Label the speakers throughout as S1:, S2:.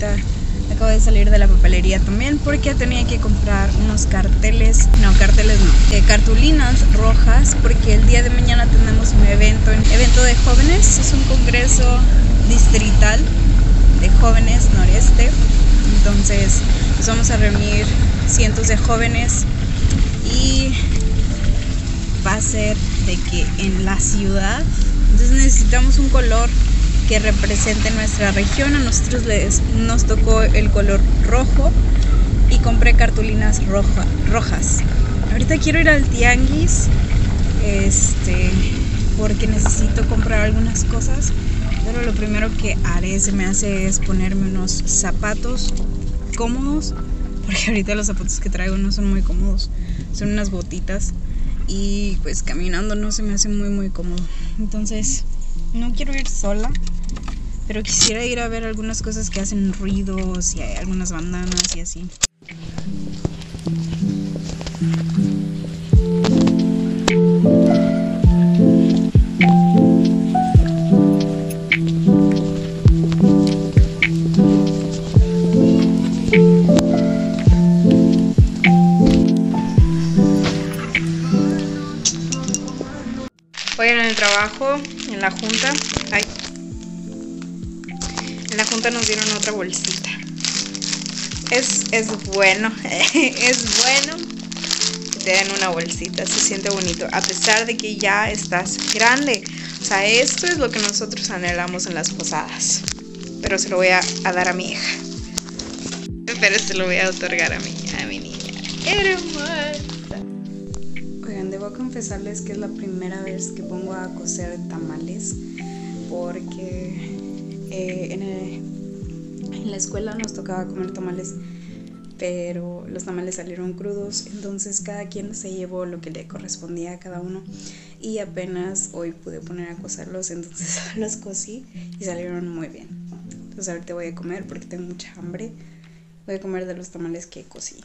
S1: ahorita acabo de salir de la papelería también porque tenía que comprar unos cartulinas rojas, porque el día de mañana tenemos un evento de jóvenes. Es un congreso distrital de jóvenes noreste. Entonces nos vamos a reunir cientos de jóvenes y va a ser de que en la ciudad. Entonces necesitamos un color que represente nuestra región. A nosotros nos tocó el color rojo y compré cartulinas rojas. Ahorita quiero ir al tianguis porque necesito comprar algunas cosas, pero lo primero que haré es ponerme unos zapatos cómodos, porque ahorita los zapatos que traigo no son muy cómodos, son unas botitas y pues caminando no se me hace muy cómodo. Entonces no quiero ir sola, pero quisiera ir a ver algunas cosas que hacen ruidos y hay algunas bandanas y así. Hoy en el trabajo, en la junta, nos dieron otra bolsita. Es bueno, es bueno que te den una bolsita, se siente bonito, a pesar de que ya estás grande. O sea, esto es lo que nosotros anhelamos en las posadas. Pero se lo voy a dar a mi hija. Pero se lo voy a otorgar a mi niña hermosa. Oigan, debo confesarles que es la primera vez que pongo a cocer tamales, porque en la escuela nos tocaba comer tamales, pero los tamales salieron crudos, entonces cada quien se llevó lo que le correspondía a cada uno y apenas hoy pude poner a cocerlos, entonces los cocí y salieron muy bien. Entonces ahorita voy a comer porque tengo mucha hambre. Voy a comer de los tamales que cocí.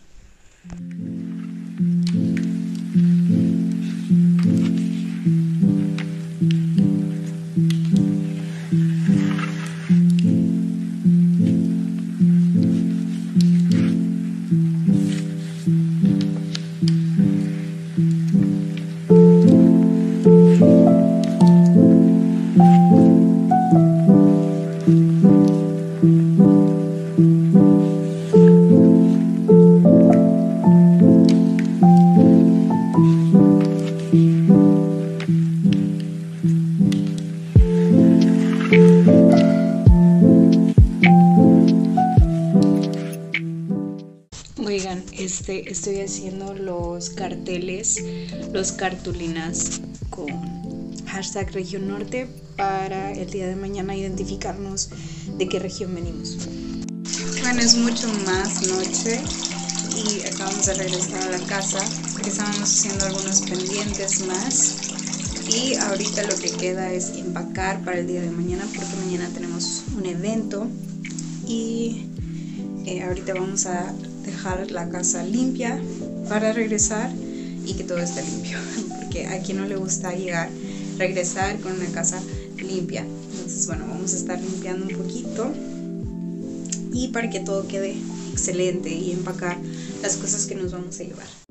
S1: Oigan, estoy haciendo los carteles, los cartulinas con hashtag región norte para el día de mañana identificarnos de qué región venimos. Bueno, es mucho más noche y acabamos de regresar a la casa porque estábamos haciendo algunos pendientes más y ahorita lo que queda es empacar para el día de mañana, porque mañana tenemos un evento y ahorita vamos a dejar la casa limpia para regresar y que todo esté limpio, porque a quien no le gusta regresar con una casa limpia. Entonces bueno, vamos a estar limpiando un poquito y para que todo quede excelente y empacar las cosas que nos vamos a llevar.